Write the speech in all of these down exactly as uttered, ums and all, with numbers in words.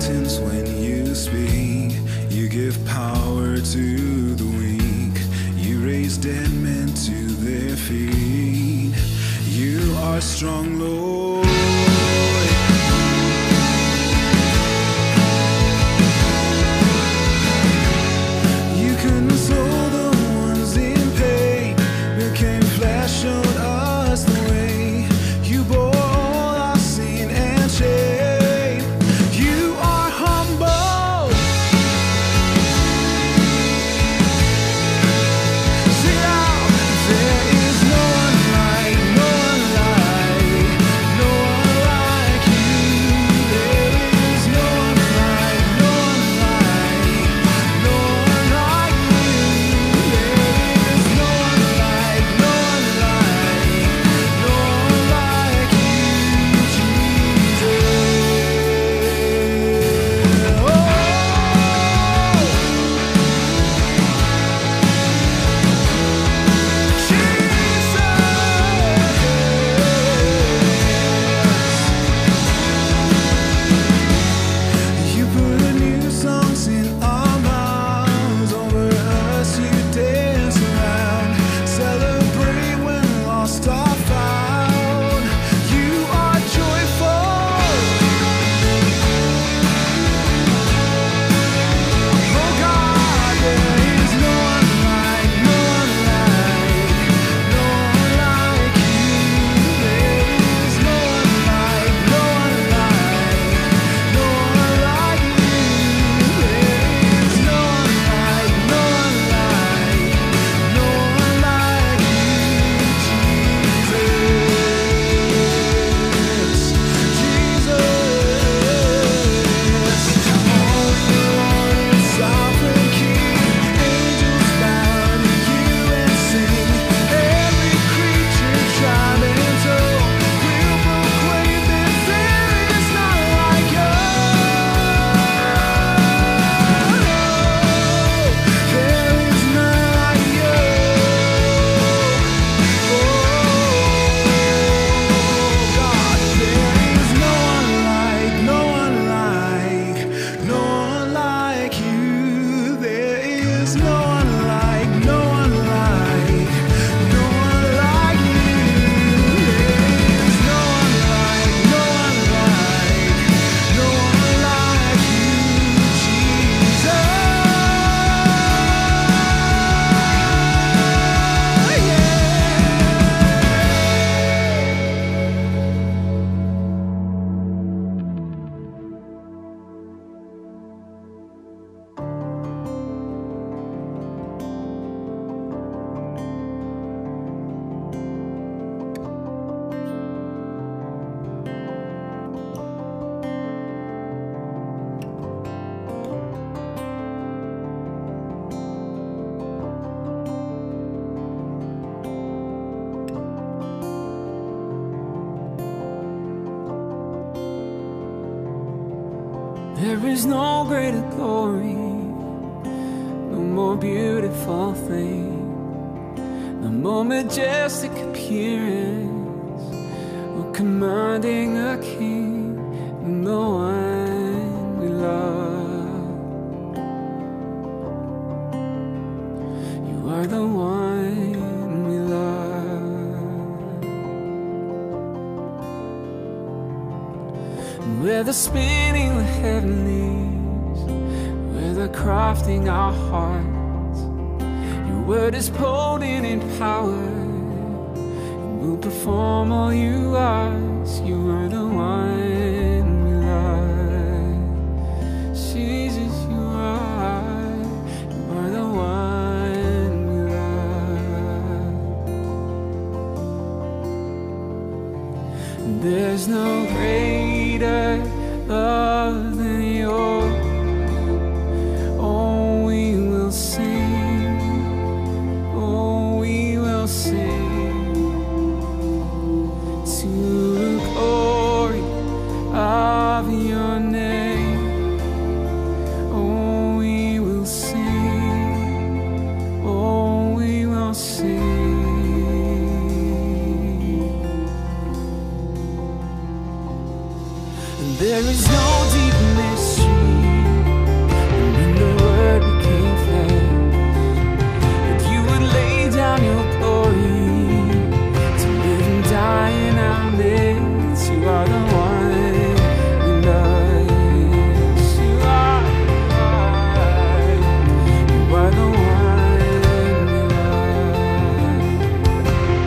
mountains when you speak. You give power to the weak. You raise dead men to their feet. You are strong, Lord. You console the ones in pain. Became flesh, showed us the way. You bore all our sin and shame. You are humble. Sing out. There is no one like, no one like, no one like you. There is no one like, no one like, no one like you. There is no one like, no one like, no one like you, Jesus. Oh, Jesus. You put a new songs in our mouths. Over us you dance around. Celebrate when lost are found. You are joyful. Oh God, there is no one like, no one like, no one like you. There is no one like, no one like, no one like you. There is no one like, no one like, no one like you, Jesus. Jesus. Holy Lord, sovereign King, angels bow to you and sing. Every creature, tribe and tongue will proclaim that there is none like you. There is none like you. Oh God, there is no one like, no one like, no one like you. There is no one like, no one like, no one like you. There is no one like, no one like, no one like you, Jesus. There is no greater glory, no more beautiful thing, no more majestic appearance, or commanding a king, than the one we love. You are the one we love. And where the spinning the heavenlies, where the crafting our hearts, your word is potent in power, and will perform all you ask. You are the one we love. Jesus, you are, you are the one we love. And there's no greater love than yours. Oh, we will sing, oh, we will sing to the glory of your name. Oh, we will sing, oh, we will sing. And there is no deep mystery word became flesh, that you would lay down your glory to live and die in our midst. You are the one we love. You are, you are the one we love.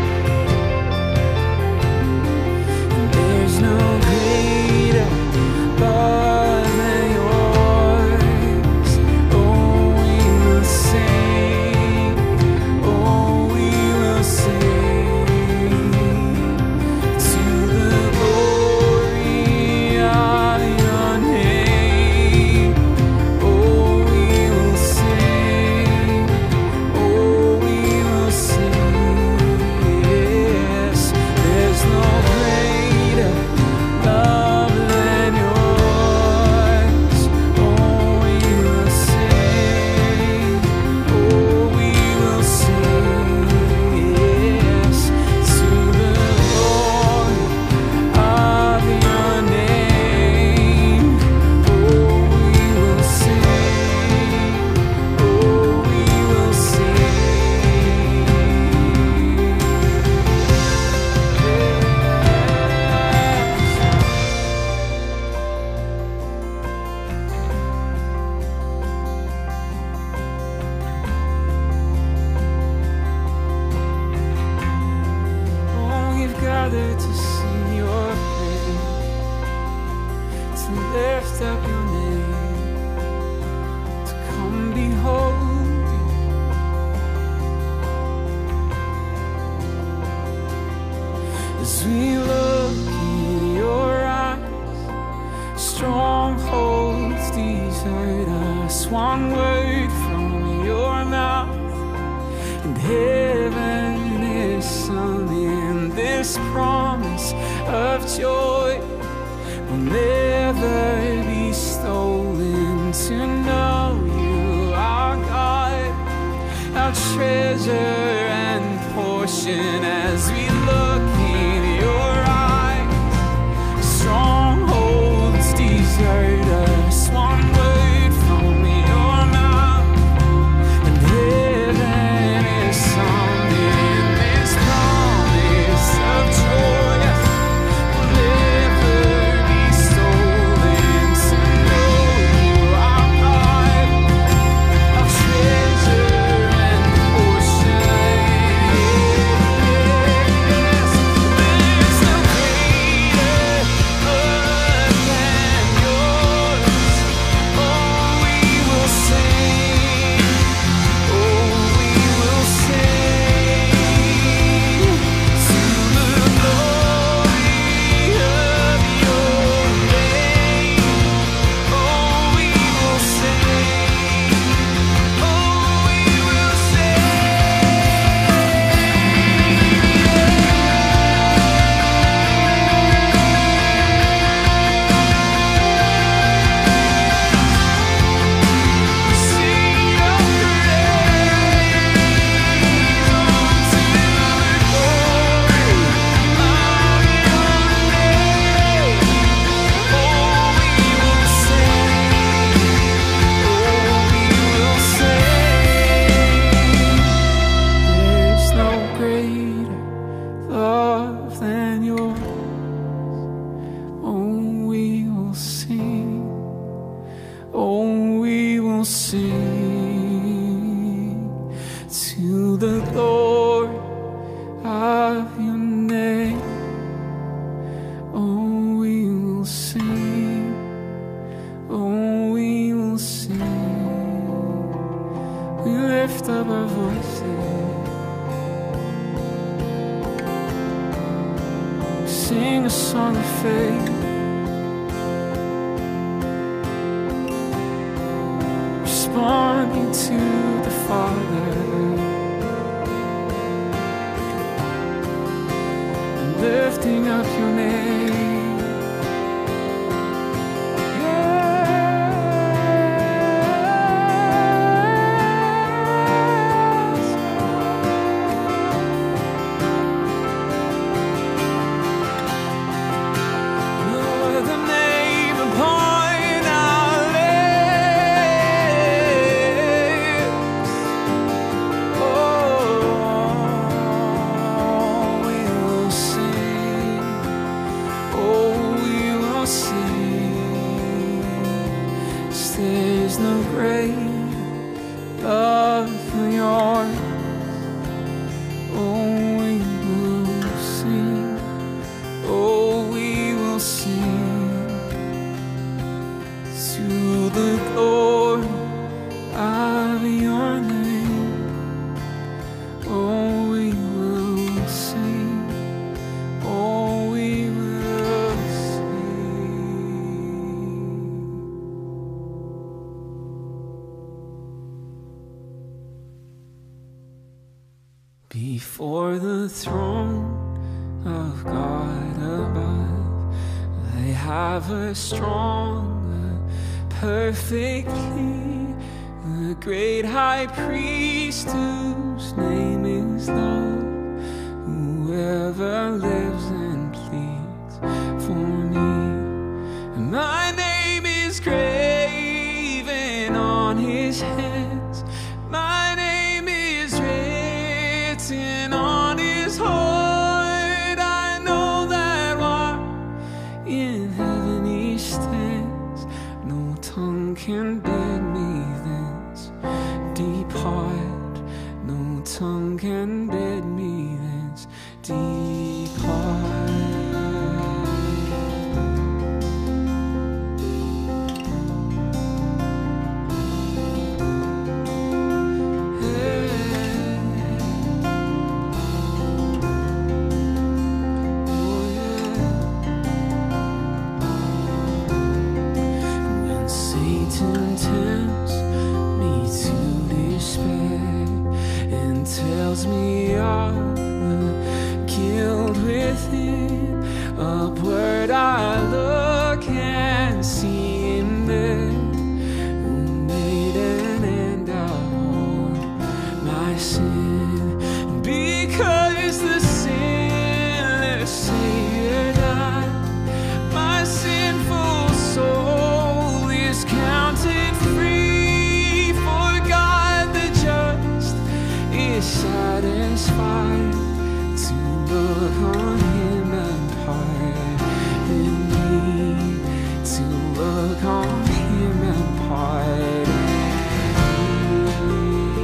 And there's no greater love than yours. Oh, we will sing. Oh, we will sing to the glory of your name. Oh, we will sing. Oh, we will sing. Yes, there's no greater love than yours. Oh, we will sing. Oh, we will sing. Yes, to the glory of your name. Oh, we will sing. Oh, we will sing. Oh, we've gathered to sing your praise, to lift up your name, to come behold you. As we look in your eyes, strongholds desert us. One word from your mouth, and heaven is something. This promise of joy will never be stolen. To know you, our God, our treasure and portion. As we look in your eyes, strongholds desert us. One word from your mouth, and heaven is something. This promise of joy will never be stolen. To know you, our God, our treasure and portion. Yes, there's no greater love than yours. Oh, we will sing. Oh, we will sing to the glory of your name. Oh, we will sing. Oh, we will sing your praise unto the glory of your name. Oh, we will sing. Oh, we will sing. There's no greater love than yours. Oh, we will sing. Oh, we will sing to the glory of your name. Oh, we will sing. Oh, we will sing. We lift up our voices, sing a song of faith, responding to the Father, and lifting up your name. Yes. No other name upon our lips. no great love for yours. Oh, we will sing. Oh, we will sing to the glory of your name. Oh, we will sing. Oh, we will sing. Before the throne of God above, I have a strong, perfect plea. The great high priest whose name is love, whoever lives and pleads for me. My name is graven on his hands. My name is written on his heart. I know that while in heaven he stands, no tongue can bid me thence depart. No tongue can bid me thence depart. Tells me of the guilt within. Upward I look and see him there, who made an end of all my sin. Because the sinless Savior died, my sinful soul is counted free. For God the just is satisfied to look on him and pardon me, to look on him and pardon me.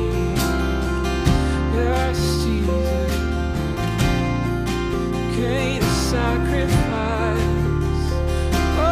Yes, Jesus, great sacrifice. Oh,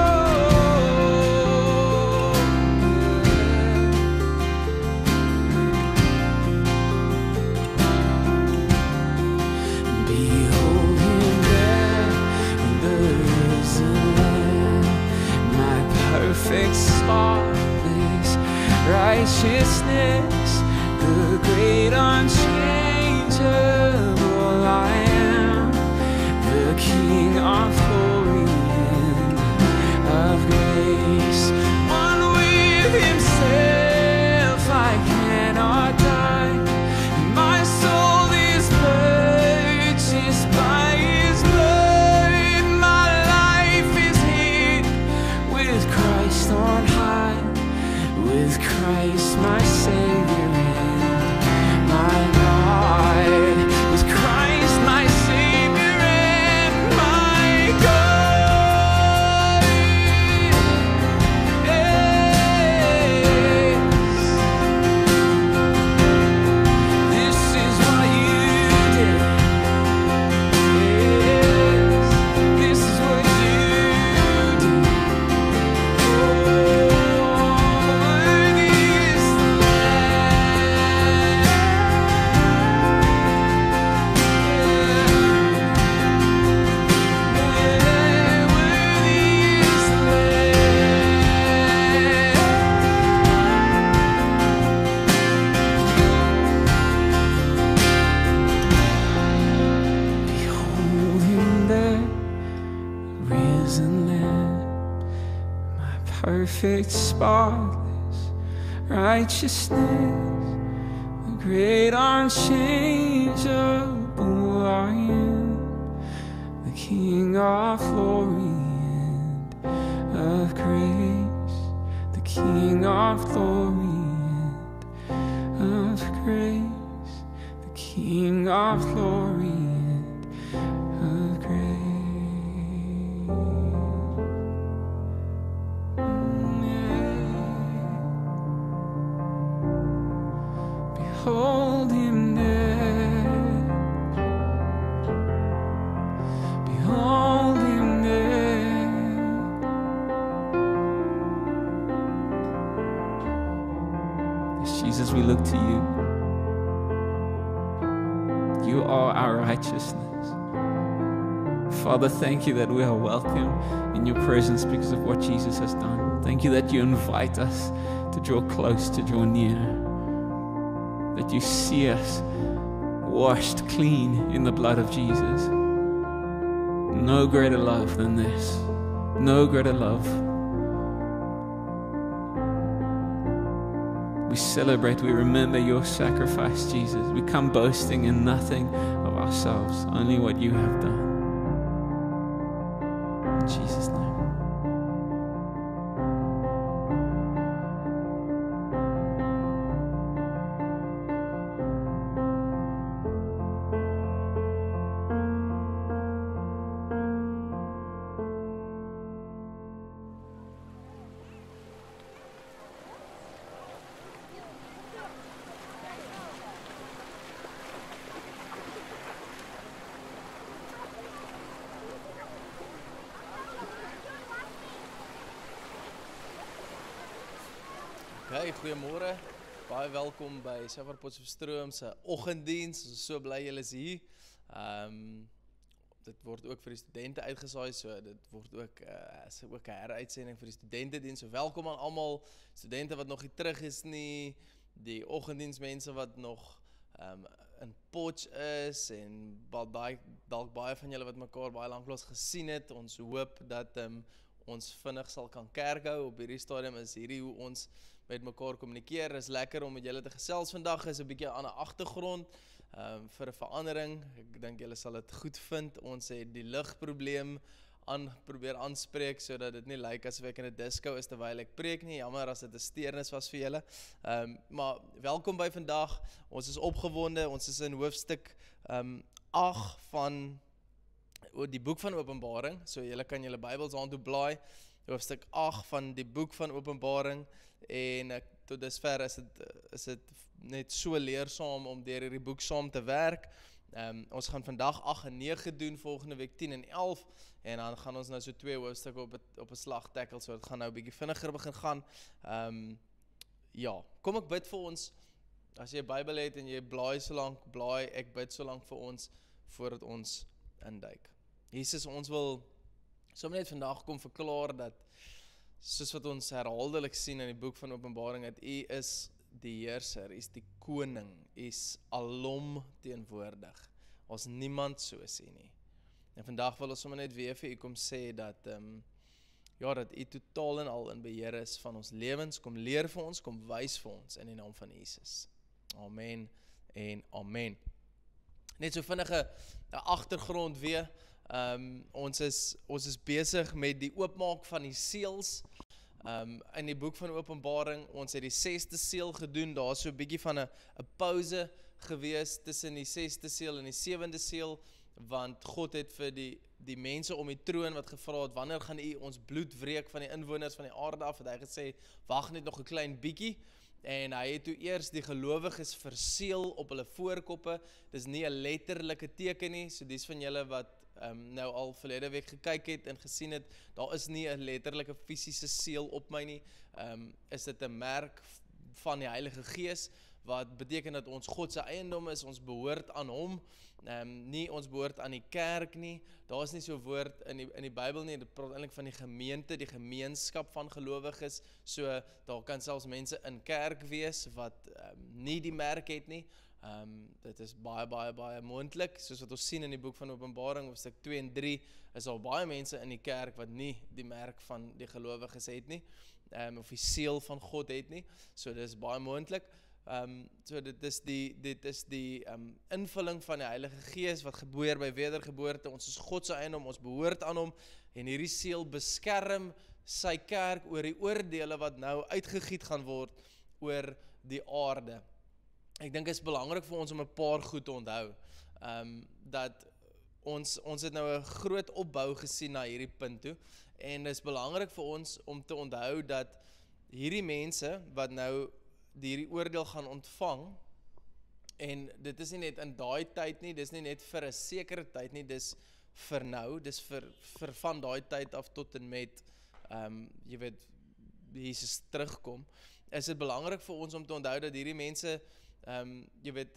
behold him there, the risen Lamb, my perfect, spotless righteousness, the great unchangeable I am, the King of glory and of grace. One with himself, I cannot die. My soul is purchased by his blood. My life is hid with Christ on high, with Christ my Savior and my God, with Christ my Savior and my God. Yes. This is what you did. Yes. This is what you did. Oh, worthy is the behold him there, risen Lamb, my perfect, spotless righteousness, the great unchangeable I am, the King of glory and of grace, the King of glory and of grace, the King of glory and of grace. Mm, yeah. Jesus, we look to you. You are our righteousness. Father, thank you that we are welcome in your presence because of what Jesus has done. Thank you that you invite us to draw close, to draw near. That you see us washed clean in the blood of Jesus. No greater love than this. No greater love. We celebrate, we remember your sacrifice, Jesus. We come boasting in nothing of ourselves, only what you have done. In Jesus' name. Hey, goeiemôre. Baie welkom by Safar Potchefstroom se oggenddiens. Ons is so bly julle is hier. Ehm um, dit word ook vir die studente uitgesaai, so dit word ook uh, is ook 'n heruitsending vir die studentediens. So welkom aan almal studente wat nog nie terug is nie, die oggenddiensmense wat nog ehm um, in Potch is en baie dalk baie van julle wat mekaar baie lanklaas gesien het. Ons hoop dat ehm um, ons vinnig sal kan kerk hou. Op hierdie stadium is hierdie hoe ons met mekaar kommunikeer. Is lekker om met julle te gesels vandag. Is 'n bietjie aan 'n agtergrond um, vir 'n verandering. Ek dink julle sal dit goed vind. Ons het die ligprobleem aan probeer aanspreek sodat dit nie lyk asof ek in 'n disco is terwyl ek preek nie. Jammer as dit 'n steurnis was vir julle. Um, maar welkom by vandag. Ons is opgewonde. Ons is in hoofstuk um, agt van die boek van Openbaring. So julle kan julle Bybels aan toe blaai. Hoofstuk agt van die boek van Openbaring. En ek, tot dusver is dit is dit net so leersaam om deur hierdie boek saam te werk. Um, ons gaan vandag agt en nege doen, volgende week tien en elf en dan gaan ons nou so twee hoofstukke op het, op 'n slag tackle, so dit gaan nou 'n bietjie vinniger begin gaan. Um, ja, kom ek bid vir ons. As jy 'n Bybel het en jy blaai so lank, blaai, ek bid so lank vir ons voordat ons induik. Jesus, ons wil sommer net vandag kom verklaar dat soos wat ons herhaaldelik sien in die boek van Openbaring, dat U is die heerser, U is die koning, U is alom teenwoordig. Ons niemand soos U nie. En vandag wil ons sommer net weer vir U kom sê dat um, ja, dat U totaal en al in beheer is van ons lewens. Kom leer vir ons, kom wys vir ons in die naam van Jesus. Amen en amen. Net so vinnige agtergrond weer. Um, ons is ons is besig met die oopmaak van die seels. Um, in die boek van Openbaring, ons het die sesde seel gedoen. Daar is so 'n bietjie van 'n 'n pause gewees tussen die sesde seel en die sewende seel, want God het vir die die mense om die troon wat gevra het, wanneer gaan U ons bloed wreek van die inwoners van die aarde af, het hy gesê, wag net nog 'n klein bietjie. En hy het toe eers die gelowiges verseël op hulle voorkoppe. Dis nie 'n letterlike teken nie, so dis van julle wat um, nou al verlede week gekyk het en gesien het, daar is nie 'n letterlike fisiese seël op my nie. Um, is dit 'n merk van die Heilige Gees, wat beteken dat ons God se eiendom is, ons behoort aan hom, um, nie ons behoort aan die kerk nie. Daar is nie so 'n woord in die, in die Bybel nie, dit praat eintlik van die gemeente, die gemeenskap van gelowiges, so daar kan selfs mense in kerk wees wat um, nie die merk het nie. Um, dit is baie, baie, baie moontlik, soos wat ons sien in die boek van Openbaring, hoofstuk twee en drie, is al baie mense in die kerk wat nie die merk van die gelowiges het nie, um, of die seël van God het nie, so dit is baie moontlik. Um, so dit is die, dit is die um, invulling van die Heilige Gees wat gebeur by wedergeboorte. Ons is God se eiendom, ons behoort aan hom, en hierdie seël beskerm sy kerk oor die oordeele wat nou uitgegiet gaan word oor die aarde. Ek dink dit is belangrik vir ons om 'n paar goed te onthou. Um, dat ons ons het nou 'n groot opbou gesien na hierdie punt toe, en dit is belangrik vir ons om te onthou dat hierdie mense wat nou hierdie oordeel gaan ontvang, en dit is nie net in daai tyd nie, dis nie net vir 'n sekere tyd nie, dis vir nou, dis vir vir van daai tyd af tot en met um, jy weet Jesus terugkom, is dit belangrik vir ons om te onthou dat hierdie mense, um, jy weet,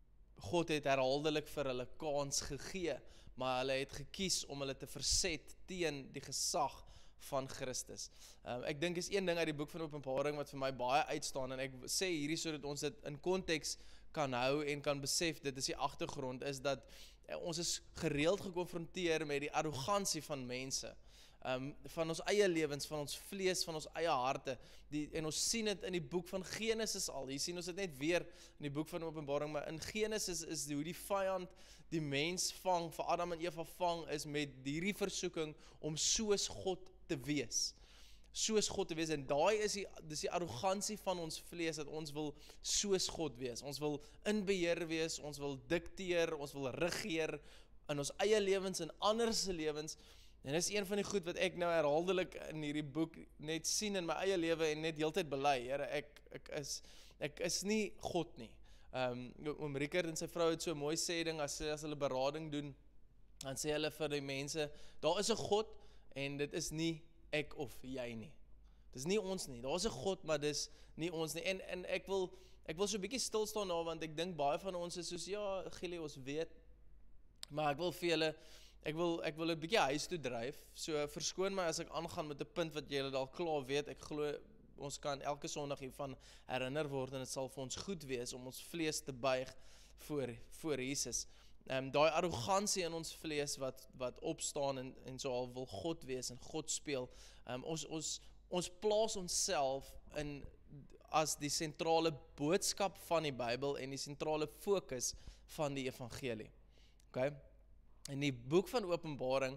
God het herhaaldelik vir hulle kans gegee, maar hulle het gekies om hulle te verset teen die gesag van Christus. Um, ek dink is een ding uit die boek van Openbaring wat vir my baie uitstaan, en ek sê hierdie sodat ons dit in konteks kan hou en kan besef, dit is die agtergrond, is dat uh, ons is gereeld gekonfronteer met die arrogansie van mense, um, van ons eie lewens, van ons vlees, van ons eie harte, die, en ons sien dit in die boek van Genesis al, hier sien ons dit net weer in die boek van Openbaring, maar in Genesis is die, hoe die vyand die mens vang, vir Adam en Eva vang, is met hierdie versoeking om soos God te wees. Soos God te wees, en daai is die, dis die arrogansie van ons vlees, dat ons wil soos God wees, ons wil in beheer wees, ons wil dikteer, ons wil regeer, in ons eie lewens, en ander se lewens, en dis een van die goed wat ek nou herhaaldelik in hierdie boek net sien in my eie lewe, en net heeltyd bely, Here, ek, ek, is, ek is nie God nie. Um, oom Rickert en sy vrou het so 'n mooi sê ding, as, as hulle berading doen, dan sê hulle vir die mense, daar is 'n God, en dit is nie ek of jy nie. Dis nie ons nie. Daar is 'n God, maar dis nie ons nie. En en ek wil ek wil so 'n bietjie stil staan daar, want ek dink baie van ons is soos, ja, Gielie, ons weet, maar ek wil vir julle ek wil ek wil 'n bietjie huis toe dryf. So verskoon my as ek aangaan met 'n punt wat julle dalk klaar weet. Ek glo ons kan elke Sondag hiervan herinner word, en dit sal vir ons goed wees om ons vlees te buig voor voor Jesus. Um, daai arrogansie in ons vlees wat wat opstaan en en so al wil God wees en God speel. Um, ons ons ons plaas onsself in as die sentrale boodskap van die Bybel en die sentrale fokus van die evangelie. Okay? In die boek van Openbaring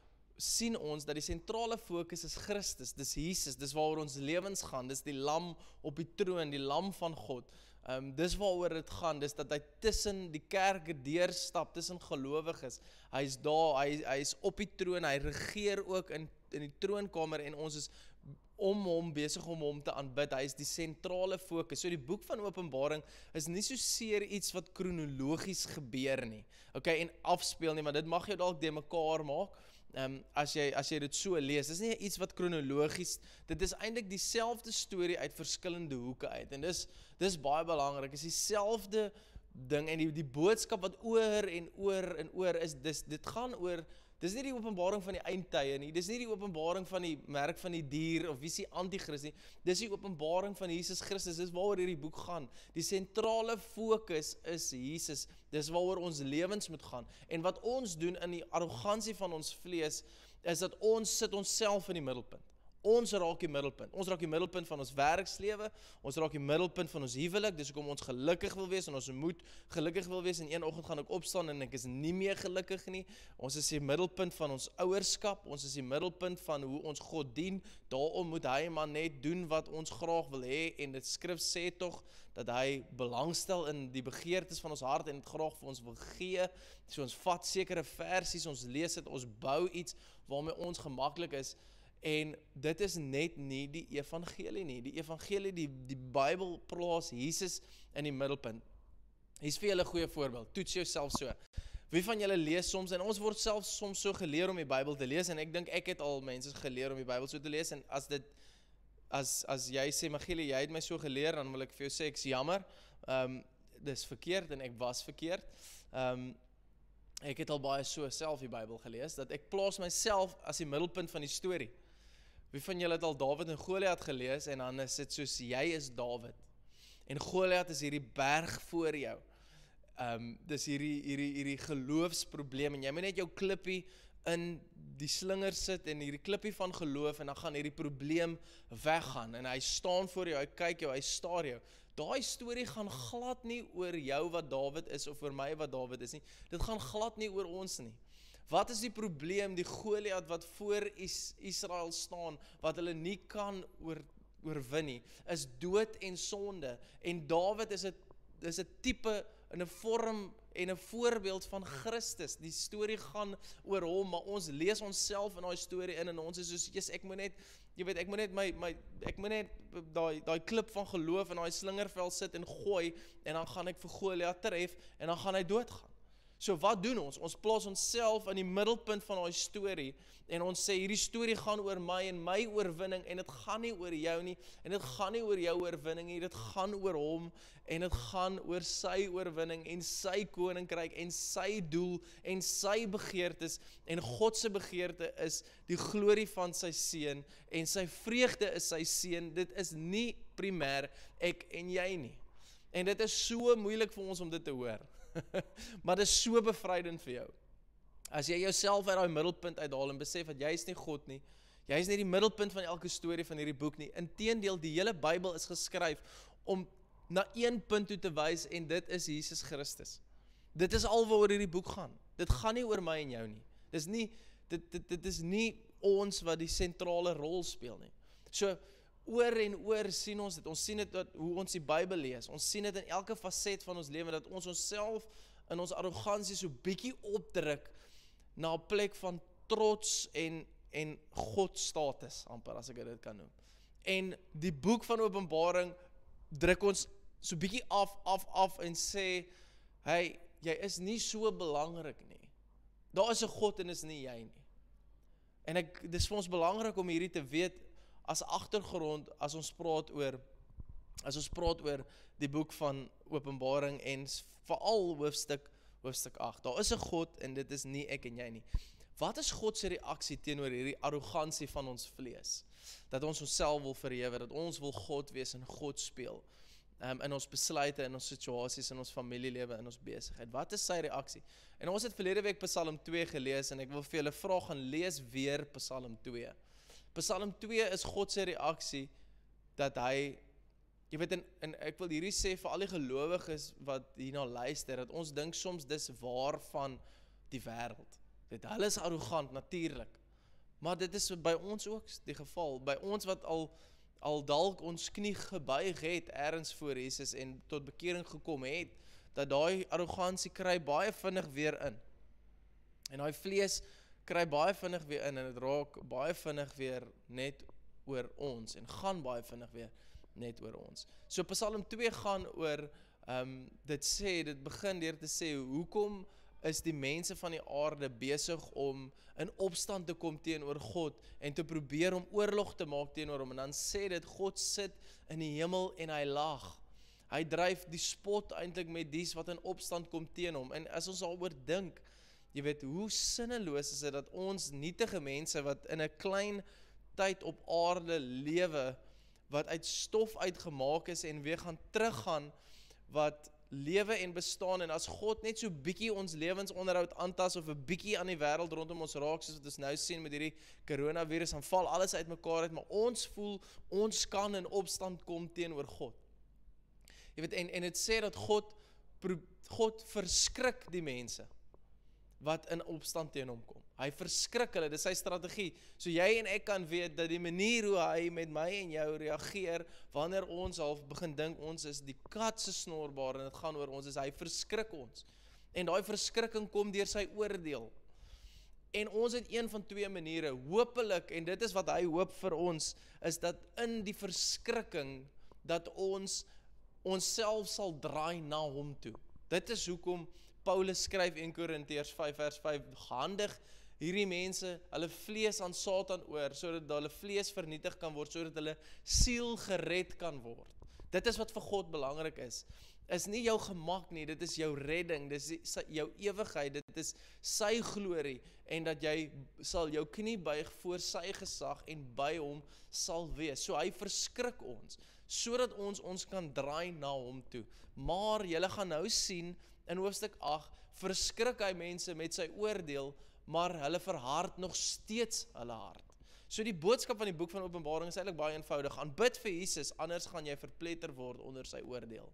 sien ons dat die sentrale fokus is Christus, dis Jesus, dis waaroor ons lewens gaan, dis die lam op die troon, die lam van God. Um, dis waaroor dit gaan, dis dat hy tussen die kerke deurstap, tussen gelowiges. Hy is daar, hy, hy is op die troon, hy regeer ook in, in die troonkamer, en ons is om hom, besig om hom te aanbid. Hy is die sentrale fokus. So die boek van Openbaring is nie so seer iets wat kronologies gebeur nie. Okay, en afspeel nie, maar dit mag jou dalk de mekaar maak. Um, as jy as jy dit so lees, dis nie iets wat kronologies, dit is eintlik dieselfde storie uit verskillende hoeke uit, en dis dis baie belangrik, is dieselfde ding, en die die boodskap wat oor en oor en oor is, dis dit gaan oor, dis nie die openbaring van die eindtye nie, dis nie die openbaring van die merk van die dier of wie is die antichrist nie, dis die openbaring van Jesus Christus, dis waaroor hierdie boek gaan. Die sentrale fokus is Jesus. Dis waaroor ons lewens moet gaan. En wat ons doen in die arrogansie van ons vlees, is dat ons sit onsself in die middelpunt. Ons raak die middelpunt. Ons raak die middelpunt van ons werkslewe, ons raak die middelpunt van ons huwelik, dis hoekom ons gelukkig wil wees, en ons moet gelukkig wil wees, en een oggend gaan ek opstaan, en ek is nie meer gelukkig nie. Ons is die middelpunt van ons ouerskap, ons is die middelpunt van hoe ons God dien, daarom moet hy maar net doen wat ons graag wil hê, en dit skrif sê tog, dat hy belangstel in die begeertes van ons hart, en het graag vir ons wil gee. So ons vat sekere versies, ons lees dit, ons bou iets, waarmee ons gemaklik is, en dit is net nie die evangelie nie. Die evangelie, die, die Bybel plaas Jesus in die middelpunt. Hier is vir julle 'n goeie voorbeeld. Toets jouself so. Wie van julle lees soms, en ons word selfs soms so geleer om die Bybel te lees, en ek dink ek het al mense geleer om die Bybel so te lees, en as dit as as jy sê, Magielie, jy het my so geleer, dan wil ek vir jou sê, ek's jammer. Um, dis verkeerd, en ek was verkeerd. Um, ek het al baie so self die Bybel gelees, dat ek plaas myself as die middelpunt van die storie. Wie van julle het al Dawid en Goliat gelees, en dan is dit soos, jy is Dawid, en Goliat is hierdie berg voor jou. Um, dis hierdie, hierdie, hierdie geloofsprobleem, en jy moet net jou klippie in die slinger sit, en hierdie klippie van geloof, en dan gaan hierdie probleem weggaan, en hy staan voor jou, hy kyk jou, hy staar jou. Daai storie gaan glad nie oor jou wat Dawid is, of oor my wat Dawid is nie, dit gaan glad nie oor ons nie. Wat is die probleem, die Goliat wat voor Is, Israel staan, wat hulle nie kan oor, oorwin nie, is dood en sonde, en Dawid is 'n is 'n tipe, in 'n vorm en 'n voorbeeld van Christus. Die storie gaan oor hom, maar ons lees onsself in daai storie in, en ons is soos, yes, ek moet net, jy weet, ek moet net my, my ek moet net daai daai klip van geloof in daai slingervel sit en gooi, en dan gaan ek vir Goliat tref, en dan gaan hy doodgaan. So wat doen ons? Ons plaas onsself in die middelpunt van daai storie en ons sê hierdie storie gaan oor my en my oorwinning en dit gaan nie oor jou nie en dit gaan nie oor jou oorwinning nie, dit gaan oor hom en dit gaan oor sy oorwinning en sy koninkryk en sy doel en sy begeertes en God se begeerte is die glorie van sy seun en sy vreugde is sy seun. Dit is nie primêr ek en jy nie. En dit is so moeilik vir ons om dit te hoor. Maar dit is so bevrydend vir jou. As jy jouself uit daai middelpunt uithaal en besef dat jy is nie God nie, jy is nie die middelpunt van elke storie van hierdie boek nie. Inteendeel, die hele Bybel is geskryf om na een punt toe te wys en dit is Jesus Christus. Dit is al waaroor hierdie boek gaan. Dit gaan nie oor my en jou nie. Dit is nie, dit, dit, dit is nie ons wat die sentrale rol speel nie. So, oor en oor sien ons dit, ons sien dit wat, hoe ons die Bybel lees, ons sien dit in elke facet van ons lewe, dat ons onsself in ons arrogansie so bietjie opdruk na 'n plek van trots en, en Godstatus, amper as ek dit kan noem. En die boek van Openbaring druk ons so bietjie af, af, af en sê, hey, jy is nie so belangrik nie. Daar is 'n God en is nie jy nie. En ek, dit is vir ons belangrik om hierdie te weet, as agtergrond, as ons praat oor, as ons praat oor die boek van Openbaring en veral hoofstuk, hoofstuk agt. Daar is 'n God en dit is nie ek en jy nie. Wat is God se reaksie teenoor hierdie arrogansie van ons vlees? Dat ons onsself wil verhewe, dat ons wil God wees en God speel. Um, in ons besluite, in ons situasies, in ons familielewe, in ons besigheid. Wat is sy reaksie? En ons het verlede week Psalm twee gelees en ek wil vir julle vra, gaan lees weer Psalm twee. Psalm twee is God se reaksie dat hy, jy weet, en, en ek wil hierdie sê vir al die gelowiges wat hierna luister, dat ons dink soms dis waar van die wêreld. Dit hulle is arrogant natuurlik. Maar dit is by ons ook die geval. By ons wat al al dalk ons knie gebuig het ergens voor Jesus en tot bekering gekom het, dat daai arrogansie kry baie vinnig weer in. En daai vlees kry baie vinnig weer in en dit raak baie vinnig weer net oor ons en gaan baie vinnig weer net oor ons. So Psalm twee gaan oor, um, dit sê, dit begin deur te sê, hoekom is die mense van die aarde besig om in opstand te kom teenoor God en te probeer om oorlog te maak teenoor hom. En dan sê dit, God sit in die hemel en hy lag. Hy dryf die spot eintlik met dies wat in opstand kom teen hom. En as ons daaroor dink, jy weet, hoe sinneloos is dit dat ons nietige mense wat in 'n klein tyd op aarde lewe, wat uit stof uitgemaak is en weer gaan teruggaan, wat lewe en bestaan, en as God net so bietjie ons lewensonderhoud aantas of 'n bietjie aan die wêreld rondom ons raak, soos wat ons nou sien met hierdie coronavirus, dan val alles uitmekaar uit, maar ons voel, ons kan in opstand kom teenoor God. Jy weet, en, en het sê dat God, God verskrik die mense wat in opstand teen hom kom. Hy verskrik hulle, dis sy strategie. So jy en ek kan weet dat die manier hoe hy met my en jou reageer, wanneer ons half begin dink ons is die kat se snorbaar en dit gaan oor ons, is hy verskrik ons. En daai verskrikking kom deur sy oordeel. En ons het een van twee maniere, hopelik, en dit is wat hy hoop vir ons, is dat in die verskrikking, dat ons onsself sal draai na hom toe. Dit is hoekom Paulus skryf in Korintiërs vyf vers vyf, handig hierdie mense, hulle vlees aan Satan oor, sodat hulle vlees vernietig kan word, sodat hulle siel gered kan word. Dit is wat vir God belangrik is. Is nie jou gemak nie, dit is jou redding, dit is jou ewigheid, dit is sy glorie, en dat jy sal jou knie buig voor sy gesag en by hom sal wees. So hy verskrik ons, sodat ons ons kan draai na hom toe. Maar julle gaan nou sien, in hoofstuk agt, verskrik hy mense met sy oordeel, maar hulle verhard nog steeds hulle hart. So die boodskap van die boek van Openbaring is eintlik baie eenvoudig. Aanbid vir Jesus, anders gaan jy verpletter word onder sy oordeel.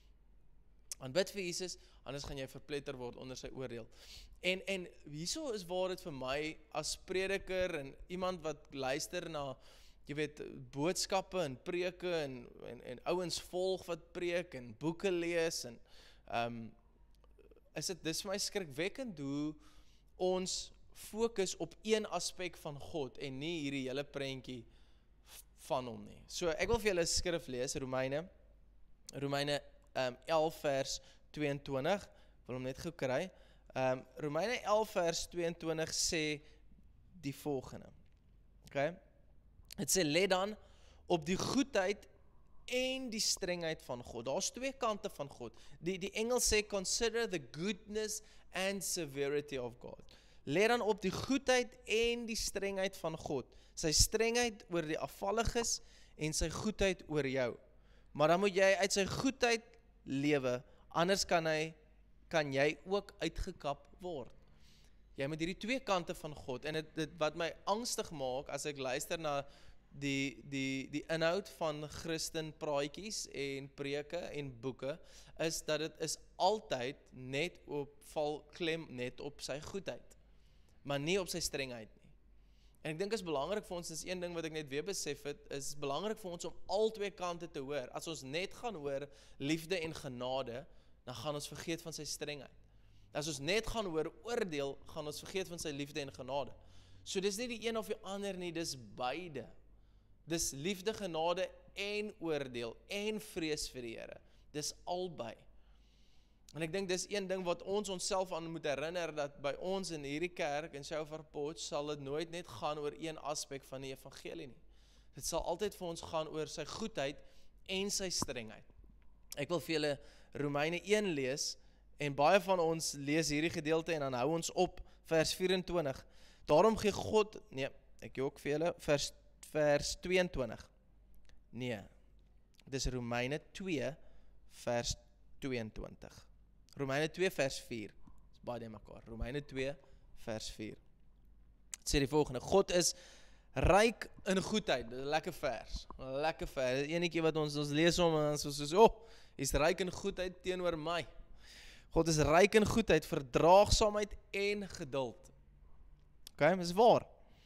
Aanbid vir Jesus, anders gaan jy verpletter word onder sy oordeel. En, en hierso is waar dit vir my as prediker en iemand wat luister na, jy weet, boodskappe en preke en, en, en ouens volg wat preek en boeke lees en um, is dit, dis vir my skrikwekkend hoe ons fokus op een aspek van God en nie hierdie hele prentjie van hom nie. So ek wil vir julle skrif lees, Romeine, Romeine um, elf vers tweeëntwintig, wil hom net gou kry. Um, Romeine elf vers tweeëntwintig sê die volgende. Okay? Het sê, let dan op die goedheid en die strengheid van God. Daar's twee kante van God. Die, die Engels sê, consider the goodness and severity of God. Let dan op die goedheid en die strengheid van God. Sy strengheid oor die afvalliges en sy goedheid oor jou. Maar dan moet jy uit sy goedheid lewe, anders kan hy, kan jy ook uitgekap word. Jy moet hierdie twee kante van God, en dit, dit wat my angstig maak, as ek luister na die, die, die inhoud van Christen praatjies en preke en boeke, is dat dit is altyd net op, val klem net op sy goedheid, maar nie op sy strengheid nie. En ek dink is belangrik vir ons, dis een ding wat ek net weer besef het, is belangrik vir ons om al twee kante te hoor. As ons net gaan hoor liefde en genade, dan gaan ons vergeet van sy strengheid. As ons net gaan hoor oordeel, gaan ons vergeet van sy liefde en genade. So dis nie die een of die ander nie, dis beide. Dis liefde, genade en oordeel en vrees vir die Here. Dis albei. En ek dink dis een ding wat ons onsself aan moet herinner, dat by ons in hierdie kerk in Shofar Potch sal dit nooit net gaan oor een aspek van die evangelie nie. Dit sal altyd vir ons gaan oor sy goedheid en sy strengheid. Ek wil vir julle Romeine een lees, en baie van ons lees hierdie gedeelte en dan hou ons op vers vyf-en-twintig. Daarom gee God, nee, ek gee ook vir julle vers, vers twee-en-twintig. Nee, dis Romeine twee vers twee-en-twintig. Romeine twee vers vier. Dis baie in mekaar. Romeine twee vers vier. Het sê die volgende: God is ryk in goedheid. Dit is 'n lekker vers. 'n Lekker vers. Dit enetjie wat ons ons lees om en ons soos, "O, oh, hy's ryk in goedheid teenoor my." God is ryk in goedheid, verdraagsaamheid en geduld. Okay, dis waar.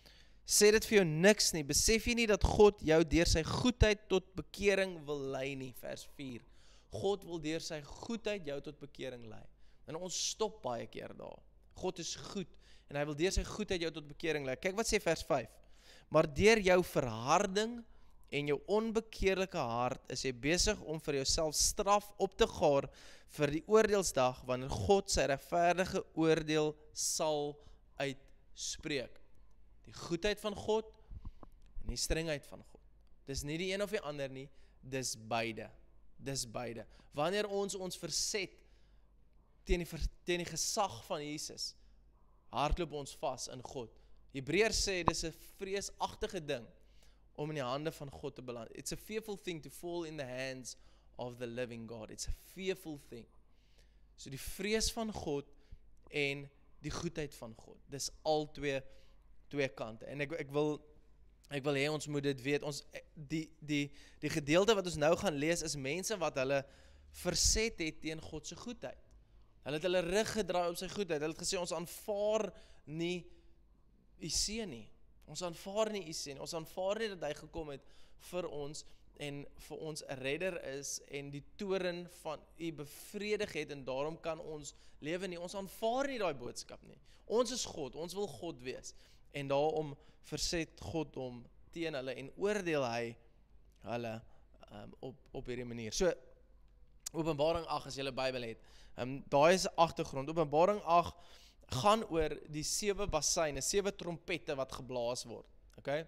Sê dit vir jou niks nie. Besef jy nie dat God jou deur sy goedheid tot bekering wil lei nie? Vers vier. God wil deur sy goedheid jou tot bekering lei. En ons stop baie keer daar. God is goed en hy wil deur sy goedheid jou tot bekering lei. Kyk wat sê vers vyf. Maar deur jou verharding en jou onbekeerlike hart is jy besig om vir jouself straf op te gaar vir die oordeelsdag, wanneer God sy regverdige oordeel sal uitspreek. Die goedheid van God en die strengheid van God. Dis nie die een of die ander nie, dis beide. Dis beide. Wanneer ons ons verset teen die, teen die gesag van Jesus, hardloop ons vas in God. Hebreërs sê, dis 'n vreesagtige ding om in die hande van God te beland. It's a fearful thing to fall in the hands of the living God. It's a fearful thing. So die vrees van God en die goedheid van God. Dis al twee, twee kante. En ek, ek wil Ek wil hê ons moet dit weet. Ons die die die gedeelte wat ons nou gaan lees is mense wat hulle verset het teen God se goedheid. Hulle het hulle rug gedraai op sy goedheid. Hulle het gesê ons aanvaar nie u seën nie. Ons aanvaar nie u seën. Ons aanvaar nie dat hy gekom het vir ons en vir ons 'n redder is en die toren van u bevredig het en daarom kan ons lewe nie. Ons aanvaar nie daai boodskap nie. Ons is God. Ons wil God wees. En daarom verset God om teen hulle en oordeel hy hulle um, op, op hierdie manier. So, Openbaring agt, as jy 'n Bybel het, um, daai is 'n agtergrond. Openbaring agt gaan oor die sewe bassyne, sewe trompette wat geblaas word. Okay?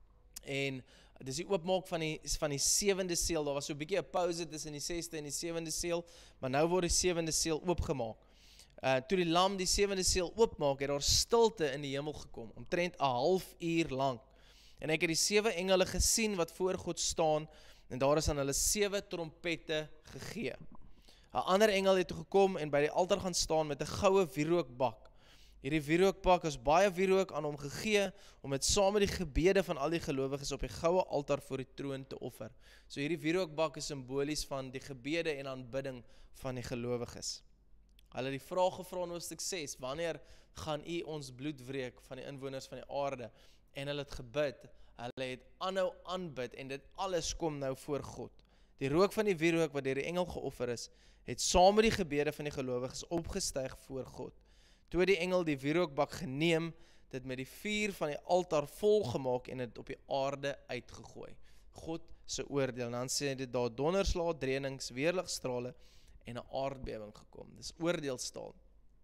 En dis die oopmaak van die, van die sewende seël. Daar was so 'n bietjie 'n pause tussen die sesde en die sewende seël, maar nou word die sewende seël oopgemaak. Uh, toe die lam die sewende seël oopmaak, het daar stilte in die hemel gekom, omtrent 'n half uur lank. En ek het die sewe engele gesien wat voor God staan, en daar is aan hulle sewe trompette gegee. 'n Ander engel het toe gekom en by die altaar gaan staan met 'n goue wierookbak. Hierdie wierookbak is baie wierook aan hom gegee, om dit saam met die gebede van al die gelowiges op die goue altaar voor die troon te offer. So hierdie wierookbak is simbolies van die gebede en aanbidding van die gelowiges. Hulle het die vraag gevra in hoofstuk ses, wanneer gaan u ons bloed wreek van die inwoners van die aarde? En hulle het gebid, hulle het aanhou aanbid en dit alles kom nou voor God. Die rook van die wierook wat deur die engel geoffer is, het saam met die gebede van die gelowiges opgestyg voor God. Toe die engel die wierookbak geneem, dit met die vuur van die altaar volgemaak en dit op die aarde uitgegooi. God se oordeel. En dan sê dit daar donderslae, drenings, weerligstrale en 'n aardbewing gekom. Dis oordeelstaal.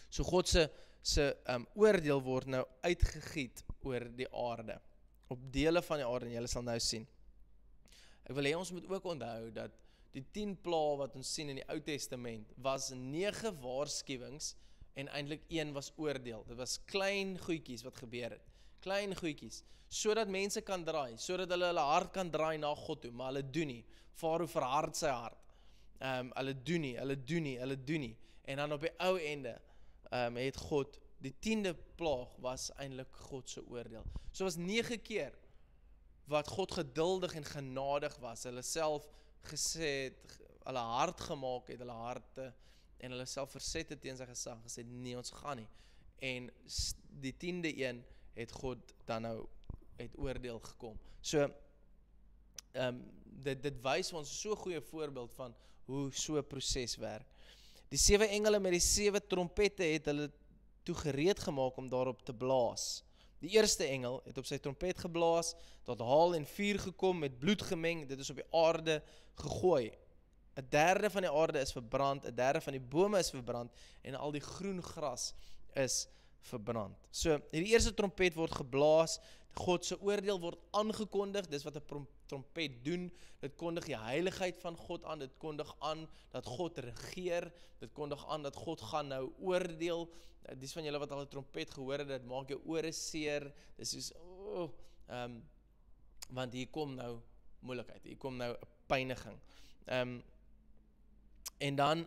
So God se se um, oordeel word nou uitgegiet oor die aarde, op dele van die aarde, en julle sal nou sien. Ek wil hê ons moet ook onthou dat die tien plaae wat ons sien in die Ou Testament, was nege waarskuwings en eintlik een was oordeel. Dit was klein goedjies wat gebeur het. Klein goedjies, sodat mense kan draai, sodat hulle hulle hart kan draai na God toe, maar hulle doen nie. Farao verhard sy hart. Um, hulle doen nie, hulle doen nie, hulle doen nie. En dan op die ou ende um, het God, die tiende plaag was eintlik God se oordeel. So was nege keer wat God geduldig en genadig was, hulle self gesê het, hulle hart gemaak het, hulle harte, en hulle self verset het teen sy gesag, gesê nee, ons gaan nie. En die tiende een het God dan nou het oordeel gekom. So, um, dit, dit wys ons so 'n goeie voorbeeld van hoe so 'n proses werk. Die sewe engele met die sewe trompette het hulle toe gereed gemaak om daarop te blaas. Die eerste engel het op sy trompet geblaas, tot haal en vuur gekom met bloed gemeng, dit is op die aarde gegooi. 'n derde van die aarde is verbrand, 'n derde van die bome is verbrand, en al die groen gras is verbrand. So, die eerste trompet word geblaas, God se oordeel word aangekondig, dis wat 'n trompet doen, dit kondig die heiligheid van God aan, dit kondig aan dat God regeer, dit kondig aan dat God gaan nou oordeel. Dis van julle wat al 'n trompet gehoor het, dit maak jou ore seer, dis soos, oh, um, want hier kom nou moeilikheid, hier kom nou 'n pyniging. Um, en dan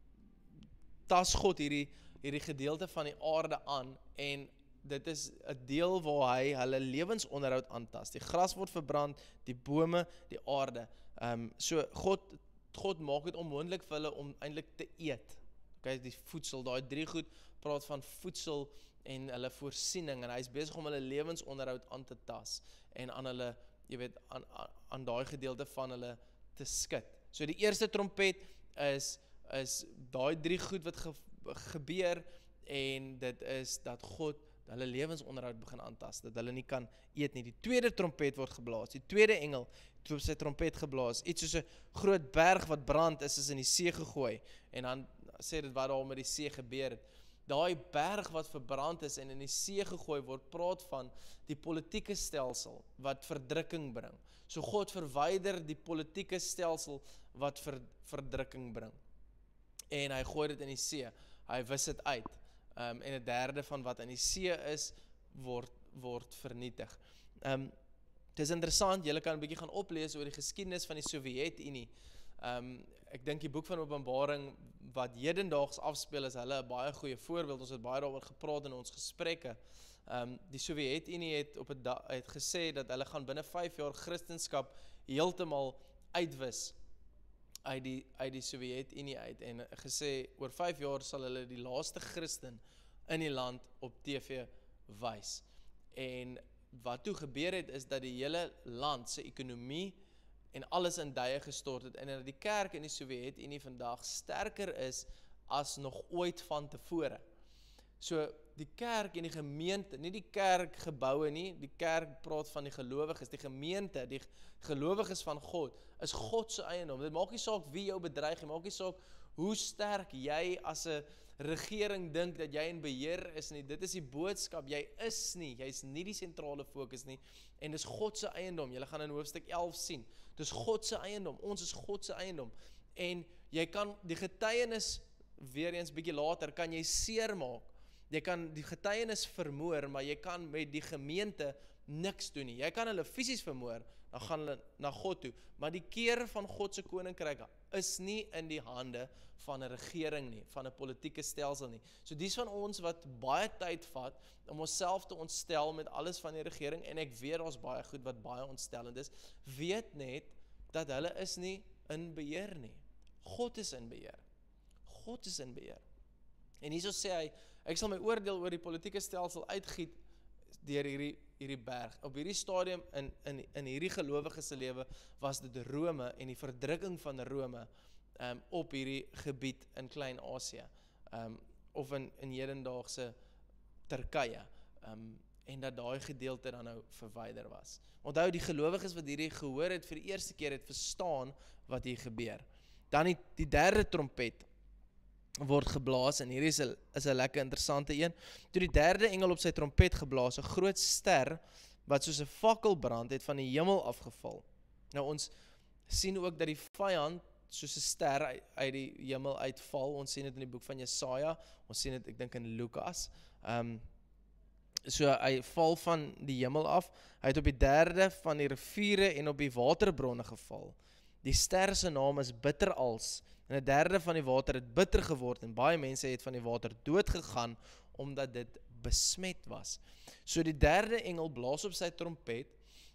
tas God hierdie, hierdie gedeelte van die aarde aan, en dit is 'n deel waar hy hulle lewensonderhoud aantas. Die gras word verbrand, die bome, die aarde. Um, so God, God maak dit onmoontlik vir hulle om eintlik te eet. Okay, die voedsel, daai drie goed praat van voedsel en hulle voorsiening, en hy is besig om hulle lewensonderhoud aan te tas, en aan hulle, jy weet, aan, aan, aan daai gedeelte van hulle te skud. So die eerste trompet is, is daai drie goed wat ge, gebeur, en dit is dat God hulle lewensonderhoud begin aantas, dat hulle nie kan eet nie. Die tweede trompet word geblaas, die tweede engel het op sy trompet geblaas, iets soos 'n groot berg wat brand is, is in die see gegooi, en dan sê dit wat daar met die see gebeur het. Daai berg wat verbrand is en in die see gegooi word, praat van die politieke stelsel wat verdrukking bring. So God verwyder die politieke stelsel wat ver, verdrukking bring. En hy gooi dit in die see, hy wis dit uit. Um, en 'n derde van wat in die see is, word, word vernietig. Um, het is interessant, julle kan 'n bietjie gaan oplees oor die geskiedenis van die Sowjetunie. Um, ek dink die boek van Openbaring, wat hedendaags afspeel, is hulle 'n baie goeie voorbeeld. Ons het baie daaroor gepraat in ons gesprekke. Um, die Sowjetunie het, op 'n da- het gesê dat hulle gaan binne vyf jaar Christendom heeltemal uitwis uit die, uit die Sowjetunie uit, en gesê, oor vyf jaar sal hulle die laaste Christen in die land op T V wys. En wat toe gebeur het, is dat die hele land se ekonomie en alles in duie gestort het, en dat die kerk in die Sowjetunie vandag sterker is as nog ooit van tevore. So die kerk en die gemeente, nie die kerkgeboue nie, die kerk praat van die gelowiges, die gemeente, die gelowiges van God, is God se eiendom. Dit maak nie saak wie jou bedreig, dit maak nie saak hoe sterk jy as 'n regering dink dat jy in beheer is nie. Dit is die boodskap, jy is nie, jy is nie die sentrale fokus nie, en dis God se eiendom. Julle gaan in hoofstuk elf sien. Dis God se eiendom, ons is God se eiendom. En jy kan die getuienis, weer eens bietjie later, kan jy seermaak. Jy kan die getuienis vermoor, maar jy kan met die gemeente niks doen nie. Jy kan hulle fisies vermoor, dan gaan hulle na God toe. Maar die keer van God se koninkryk is nie in die hande van 'n regering nie, van 'n politieke stelsel nie. So dis van ons wat baie tyd vat om onsself te ontstel met alles van die regering, en ek weet daar's baie goed wat baie ontstellend is, weet net dat hulle is nie in beheer nie. God is in beheer. God is in beheer. En hierso sê hy, ek sal my oordeel oor die politieke stelsel uitgiet deur hierdie hierdie berg. Op hierdie stadium in in in hierdie gelowiges se lewe was dit Rome en die verdrukking van Rome um, op hierdie gebied in Klein-Asië, um, of in in hedendaagse Turkye, um, en dat daai gedeelte dan nou verwyder was. Onthou, die gelowiges wat hierdie gehoor het vir die eerste keer, het verstaan wat hier gebeur. Dan die, die derde trompet word geblaas, en hier is 'n is 'n lekker interessante een. Toe die derde engel op sy trompet geblaas, 'n groot ster wat soos 'n fakkel brand, het van die hemel afgeval. Nou ons sien ook dat die vyand soos 'n ster uit, uit die hemel uitval. Ons sien dit in die boek van Jesaja, ons sien dit ek dink in Lukas. Um, so hy val van die hemel af. Hy het op die derde van die riviere en op die waterbronne geval. Die ster se naam is Bitterals, en 'n derde van die water het bitter geword, en baie mense het van die water dood gegaan, omdat dit besmet was. So die derde engel blaas op sy trompet,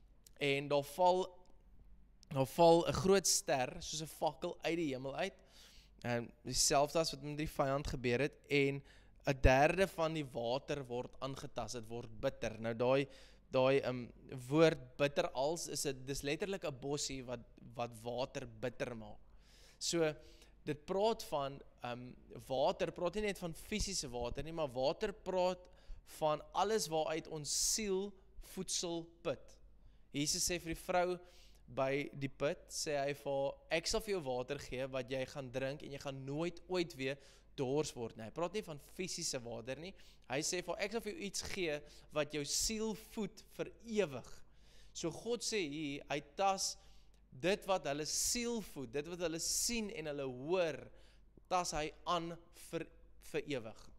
en daar val, daar val 'n groot ster, soos 'n fakkel uit die hemel uit, en dieselfde as wat met die vyand gebeur het, en 'n derde van die water word aangetast, dit word bitter. Nou daai daai um, woord Bitterals is 'n dis letterlik 'n bossie wat wat water bitter maak. So dit praat van um, water, praat nie net van fisiese water nie, maar water praat van alles waaruit ons siel voedsel put. Jesus sê vir die vrou by die put, sê hy vir haar, ek sal vir jou water gee wat jy gaan drink en jy gaan nooit ooit weer dors word nie. Hy praat nie van fisiese water nie. Hy sê vir haar, ek sal vir jou iets gee wat jou siel voed vir ewig. So God sê hier, hy tas dit wat hulle siel voed, dit wat hulle sien en hulle hoor, tas hy aan vir, vir ewig.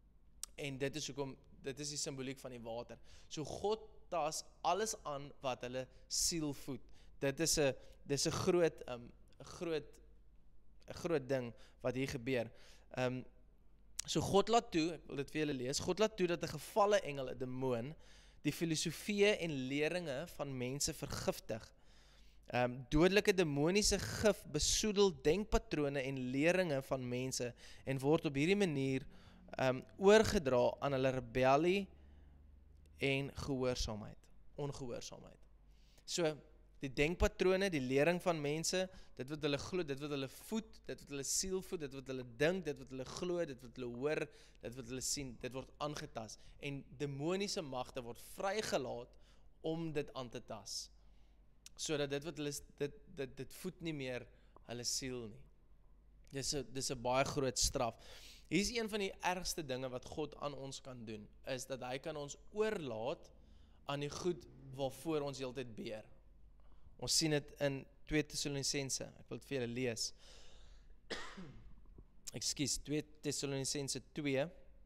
En dit is hoekom, dit is die simboliek van die water. So God tas alles aan wat hulle siel voed. Dit is 'n dis 'n groot 'n um, groot 'n groot ding wat hier gebeur. Um, so God laat toe, ek wil dit vir julle lees, God laat toe dat 'n gevalle engel, 'n demoon, die filosofieë en leringe van mense vergiftig. Um, dodelike demoniese gif besoedel denkpatrone en leringe van mense en word op hierdie manier um, oorgedra aan hulle rebellie en gehoorsaamheid, ongehoorsaamheid. So, die denkpatrone, die lering van mense, dit wat hulle glo, dit wat hulle voed, dit wat hulle siel voed, dit wat hulle dink, dit wat hulle glo, dit wat hulle hoor, dit wat hulle sien, dit word aangetas. En demoniese magte word vrygelaat om dit aan te tas. Sodat dit wat hulle, dit, dit, dit voed nie meer hulle siel nie. Dis 'n dis 'n baie groot straf. Hier is een van die ergste dinge wat God aan ons kan doen, is dat hy kan ons oorlaat aan die goed waarvoor ons heeltyd beer. Ons sien dit in twee Tessalonisense, ek wil dit vir julle lees. Ekskuus, twee Tessalonisense twee,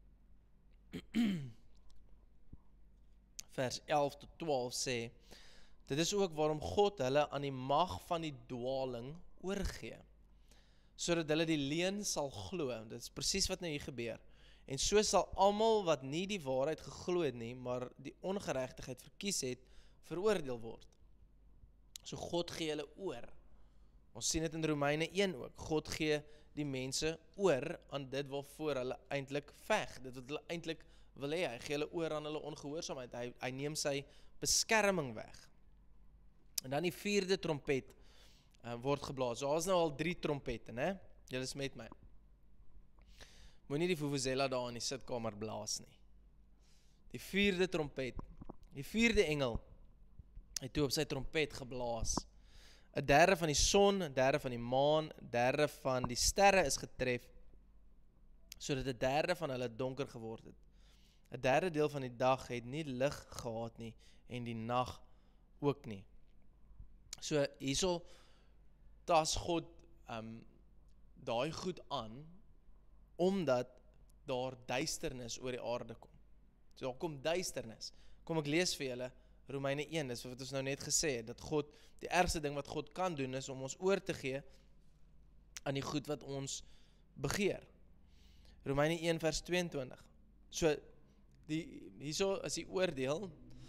vers elf tot twaalf sê, dit is ook waarom God hulle aan die mag van die dwaling oorgee, sodat hulle die leuen sal glo. Dit is presies wat nou hier gebeur. En so sal almal wat nie die waarheid geglo het nie, maar die ongeregtigheid verkies het, veroordeel word. So God gee hulle oor. Ons sien dit in Romeine een ook. God gee die mense oor aan dit waarvoor hulle eintlik veg, dit wat hulle eintlik wil hê. Hy gee hulle oor aan hulle ongehoorsaamheid. Hy, hy neem sy beskerming weg. En dan die vierde trompet uh, word geblaas. So, daar is nou al drie trompette, né? Julle is met my. Moenie die vuvuzela daar in die sitkamer blaas nie. Die vierde trompet, die vierde engel, het toe op sy trompet geblaas. 'n derde van die son, 'n derde van die maan, 'n derde van die sterre is getref, sodat 'n derde van hulle donker geword het. 'n Derde deel van die dag het nie lig gehad nie, en die nag ook nie. So hierso tas God um, daai goed aan, omdat daar duisternis oor die aarde kom. So daar kom duisternis. Kom ek lees vir julle Romeine een, dis wat ons nou net gesê het, dat God, die ergste ding wat God kan doen, is om ons oor te gee aan die goed wat ons begeer. Romeine een vers tweeëntwintig. So, die, hierso is die oordeel,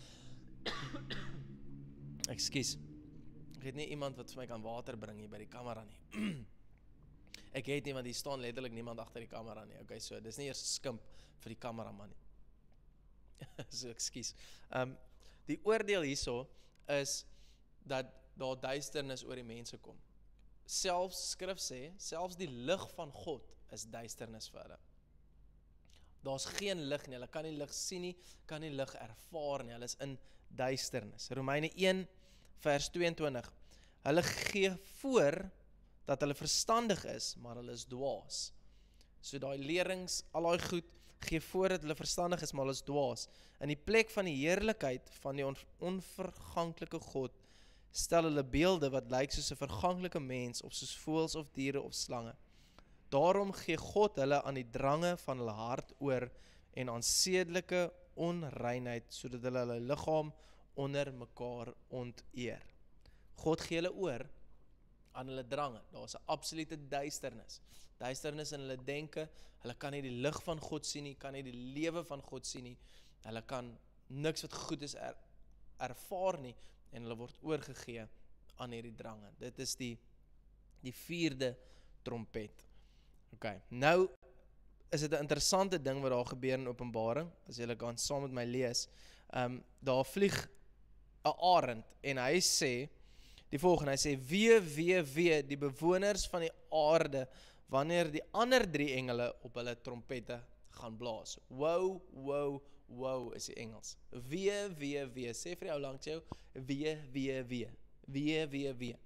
ekskuus, ek het nie iemand wat vir my kan water bring hier by die kamera nie. Ek het nie, want hier staan letterlik niemand agter die kamera nie. Okay, so, dis nie eers skimp vir die kameraman nie. So, ekskuus. Um, die oordeel hierso is dat daar duisternis oor die mense kom. Selfs, skrif sê, selfs die lig van God is duisternis vir hulle. Daar's geen lig nie, hulle kan nie lig sien nie, kan nie lig ervaar nie, hulle is in duisternis. Romeine een vers tweeëntwintig. Hulle gee voor dat hulle verstandig is, maar hulle is dwaas. So daai lerings, al daai goed, gee voor dat hulle verstandig is, maar hulle is dwaas. In die plek van die heerlikheid van die on onverganklike God, stel hulle beelde wat lyk soos 'n verganklike mens, of soos voëls of diere of slange. Daarom gee God hulle aan die drange van hulle hart oor en aan sedelike onreinheid, sodat hulle hulle liggaam onder mekaar onteer. God gee hulle oor aan hulle drange. Daar's 'n absolute duisternis. Duisternis in hulle denke, hulle kan nie die lig van God sien nie, kan nie die lewe van God sien nie, hulle kan niks wat goed is er, ervaar nie, en hulle word oorgegee aan hierdie drange. Dit is die, die vierde trompet. Ok, nou is dit 'n interessante ding wat daar gebeur in Openbaring, as julle kan saam met my lees. Um, daar vlieg 'n arend, en hy sê, die volgende, hy sê, wee, wee, wee, die bewoners van die aarde, wanneer die ander drie engele op hulle trompette gaan blaas. Wow, wow, wow is die Engels. Wee, wee, wee, sê vir jou langs jou, wee, wee, wee, wee, wee, wee.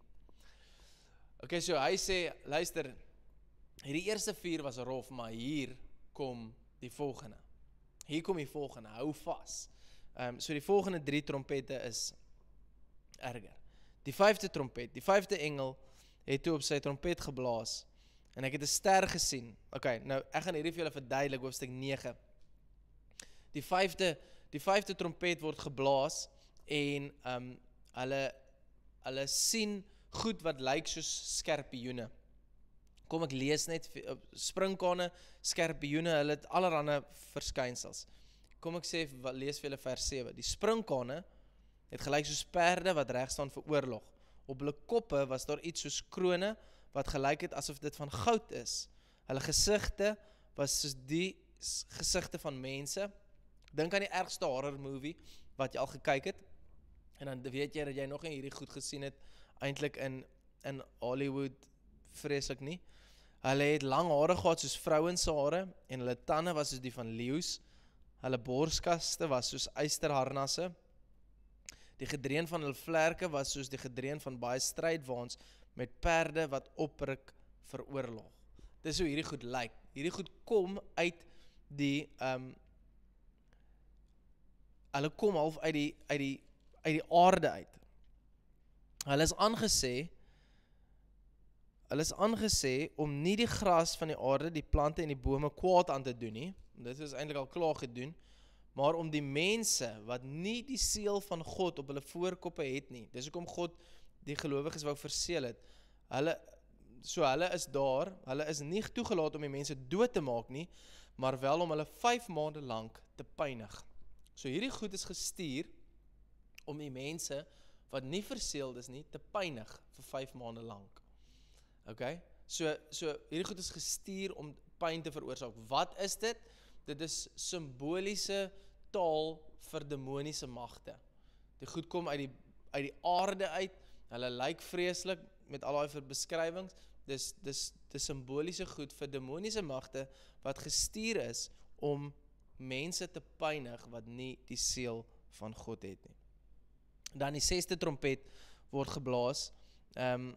Ok, so hy sê, luister, hierdie eerste vier was rof, maar hier kom die volgende. Hier kom die volgende, hou vas. Um, so die volgende drie trompette is erger. Die vyfde trompet, die vyfde engel het toe op sy trompet geblaas en ek het 'n ster gesien. Ok, nou ek gaan hierdie vir julle verduidelik, hoofstuk nege. Die vyfde, die vyfde trompet word geblaas en um, hulle, hulle sien goed wat lyk soos skerpioene. Kom ek lees net, sprinkane, skerpioene, hulle het allerhande verskynsels. Kom ek sê, lees vir julle vers sewe. Die sprinkane het gelyk soos perde wat reg staan vir oorlog. Op hulle koppe was daar iets soos krone wat gelyk het asof dit van goud is. Hulle gesigte was soos die gesigte van mense. Dink aan die ergste horror movie wat jy al gekyk het. En dan weet jy dat jy nog nie hierdie goed gesien het eintlik in in Hollywood, vreeslik nie. Hulle het lang hare gehad soos vrouens se hare en hulle tande was soos die van leeu's. Hulle borskaste was soos ysterharnasse. Die gedreun van hulle vlerke was soos die gedreun van baie strydwaans met perde wat opruk vir oorlog. Dis hoe hierdie goed lyk. Hierdie goed kom uit die um, hulle kom half uit die uit die uit die aarde uit. Hulle is aangesê Hulle is aangesê om nie die gras van die aarde, die plante en die bome kwaad aan te doen nie. Dit is eintlik al klaar gedoen. Maar om die mense wat nie die seël van God op hulle voorkoppe het nie. Dis hoekom God die gelowiges wou verseël het. Hulle so hulle is daar, hulle is nie toegelaat om die mense dood te maak nie, maar wel om hulle vyf maande lank te pynig. So hierdie goed is gestuur om die mense wat nie verseëld is nie te pynig vir vyf maande lank. Okay? So so hierdie goed is gestuur om pyn te veroorsaak. Wat is dit? Dit is simboliese taal vir demoniese magte. Die goed kom uit die uit die aarde uit. Hulle lyk vreeslik met al daai beskrywings. Dis dis dis simboliese goed vir demoniese magte wat gestuur is om mense te pynig wat nie die seël van God het nie. Dan die sesde trompet word geblaas. Ehm um,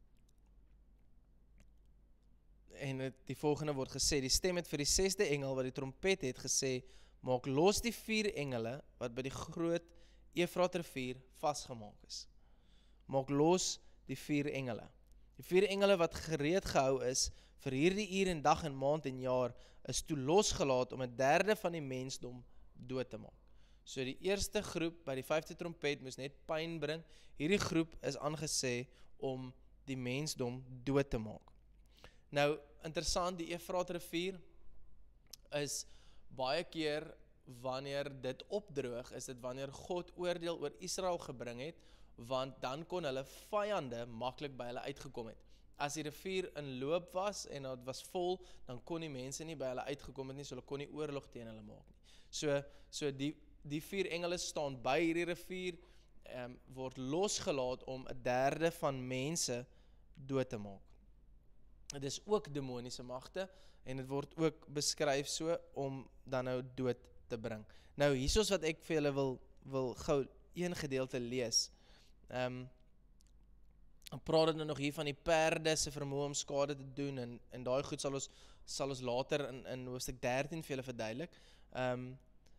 En het, die volgende word gesê, die stem het vir die sesde engel wat die trompet het gesê, maak los die vier engele wat by die groot Efraat rivier vasgemaak is. Maak los die vier engele. Die vier engele wat gereed gehou is vir hierdie uur en dag en maand en jaar is toe losgelaat om 'n derde van die mensdom dood te maak. So die eerste groep by die vyfde trompet moes net pyn bring. Hierdie groep is aangesê om die mensdom dood te maak. Nou, interessant, die Efraat rivier is baie keer wanneer dit opdroog, is dit wanneer God oordeel oor Israel gebring het, want dan kon hulle vyande maklik by hulle uitgekom het. As die rivier in loop was en dit was vol, dan kon die mense nie by hulle uitgekom het nie, so hulle kon nie oorlog teen hulle maak nie. So, so die, die vier engele staan by hierdie rivier, um, word losgelaat om 'n derde van mense dood te maak. Dit is ook demoniese magte en dit word ook beskryf so om dan nou dood te bring. Nou hiersoos wat ek vir julle wil wil gou een gedeelte lees. Ehm um, ek praat nou nog hier van die perde se vermoë om skade te doen en en daai goed sal ons sal ons later in, in hoofstuk dertien vir julle verduidelik. Um,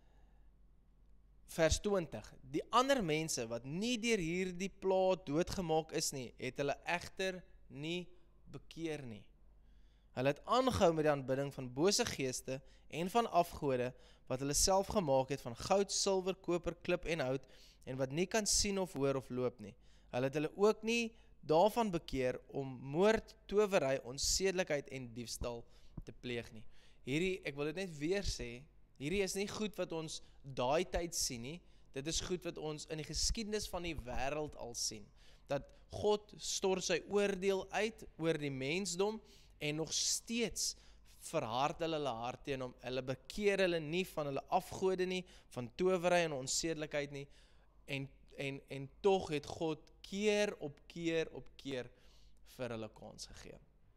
vers twintig, die ander mense wat nie deur hierdie plaag doodgemaak is nie, het hulle egter nie bekeer nie. Hulle het aangehou met die aanbidding van bose geeste en van afgode, wat hulle self gemaak het van goud, silwer, koper, klip en hout, en wat nie kan sien of hoor of loop nie. Hulle het hulle ook nie daarvan bekeer om moord, towery, onsedelikheid en diefstal te pleeg nie. Hierdie, ek wil dit net weer sê, hierdie is nie goed wat ons daai tyd sien nie, dit is goed wat ons in die geskiedenis van die wêreld al sien. Dat God stort sy oordeel uit oor die mensdom en nog steeds verhard hulle hulle hart teen hom. Hulle bekeer hulle nie van hulle afgode nie, van towery en onsedelikheid nie. En en en tog het God keer op keer op keer vir hulle kans gegee.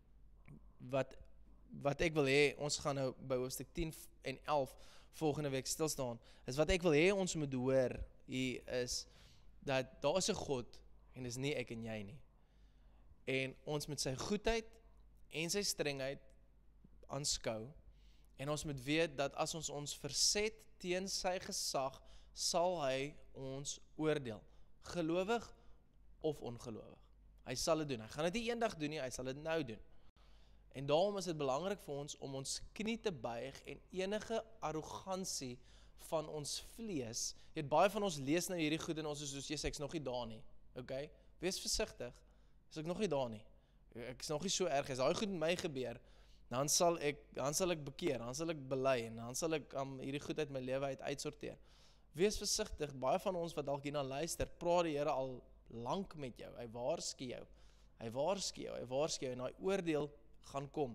Wat wat ek wil hê, ons gaan nou by hoofstuk tien en elf volgende week stil staan, is wat ek wil hê ons moet hoor hier is dat daar is 'n God en dis nie ek en jy nie. En ons moet sy goedheid en sy strengheid aanskou en ons moet weet dat as ons ons verset teen sy gesag, sal hy ons oordeel, gelowig of ongelowig. Hy sal dit doen. Hy gaan dit nie eendag doen nie, hy sal dit nou doen. En daarom is dit belangrik vir ons om ons knie te buig en enige arrogansie van ons vlees. Jy weet, baie van ons lees nou hierdie goed en ons is soos, Jesus, ek's nog nie daar nie. Okay? Wees versigtig. Is ek nog nie daar nie. Ek is nog nie so erg. As daai goed met my gebeur, dan sal ek dan sal ek bekeer, dan sal ek bely en dan sal ek um, hierdie goed uit my lewe uit uitsorteer. Wees versigtig. Baie van ons wat dalk hierna luister, praat die Here al lank met jou. Hy waarsku jou. Hy waarsku jou. Hy waarsku jou en daai oordeel gaan kom.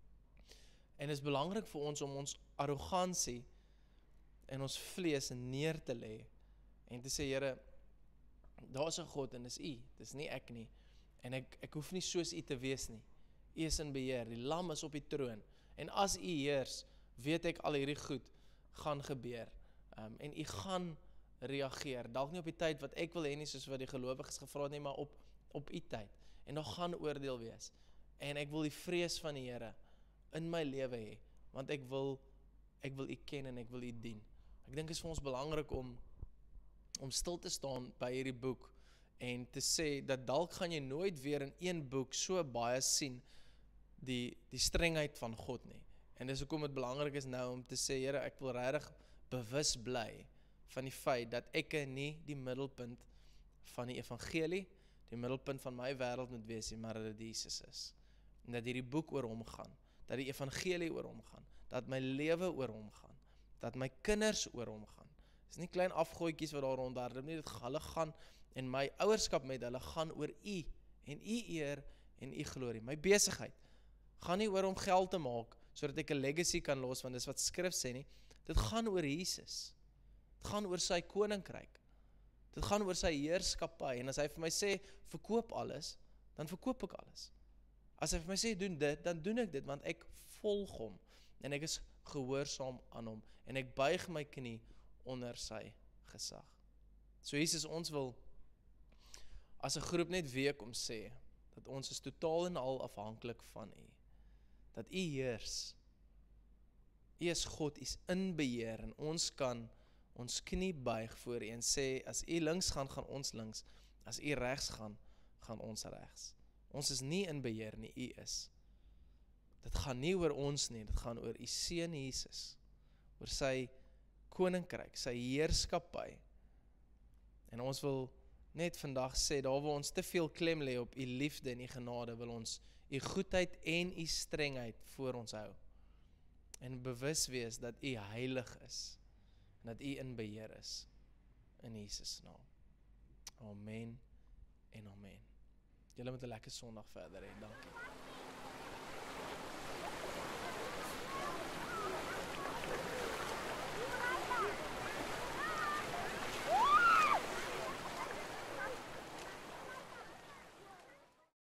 En dit is belangrik vir ons om ons arrogansie en ons vlees neer te lê en te sê, Here, daar is 'n God en dis U, dis nie ek nie. En ek ek hoef nie soos U te wees nie. U is in beheer. Die lam is op die troon. En as U heers, weet ek al hierdie goed gaan gebeur. Um, en U gaan reageer. Dalk nie op die tyd wat ek wil hê nie, soos wat die gelowiges gevra het nie, maar op op U tyd. En daar gaan oordeel wees. En ek wil die vrees van die Here in my lewe hê, want ek wil ek wil U ken en ek wil U dien. Ek dink dit is vir ons belangrik om om stil te staan by hierdie boek en te sê dat dalk gaan jy nooit weer in een boek so baie sien die die strengheid van God nie. En dis hoekom dit belangrik is nou om te sê, Here, ek wil regtig bewus bly van die feit dat ek nie die middelpunt van die evangelie, die middelpunt van my wêreld moet wees nie, maar dat dit Jesus is. En dat hierdie boek oor hom gaan, dat die evangelie oor hom gaan, dat my lewe oor hom gaan, dat my kinders oor hom gaan. Dis nie klein afgooitjies wat daar rondhardloop nie, dit hulle gaan en my ouerskap met hulle gaan oor U en U eer en U glorie. My besigheid gaan nie oor om geld te maak sodat ek 'n legacy kan los, want dis wat skrif sê nie. Dit gaan oor Jesus. Dit gaan oor sy koninkryk. Dit gaan oor sy heerskappy en as hy vir my sê verkoop alles, dan verkoop ek alles. As hy vir my sê doen dit, dan doen ek dit want ek volg hom en ek is gehoorsaam aan hom en ek buig my knie onder sy gesag. So Jesus, ons wil as 'n groep net weer kom sê dat ons is totaal en al afhanklik van U. Dat U heers. U is God, U is in beheer en ons kan ons knie buig voor U en sê as U links gaan, gaan ons links. As U regs gaan, gaan ons regs. Ons is nie in beheer nie, U is. Dit gaan nie oor ons nie, dit gaan oor U seun Jesus. Oor sy koninkryk, sy heerskappy. En ons wil net vandag sê, daar waar ons te veel klem lê op U liefde en U genade, wil ons U goedheid en U strengheid voor ons hou. En bewus wees dat U heilig is, en dat U in beheer is, in Jesus naam. Amen en amen. Julle moet 'n lekker Sondag verder hê, dankie.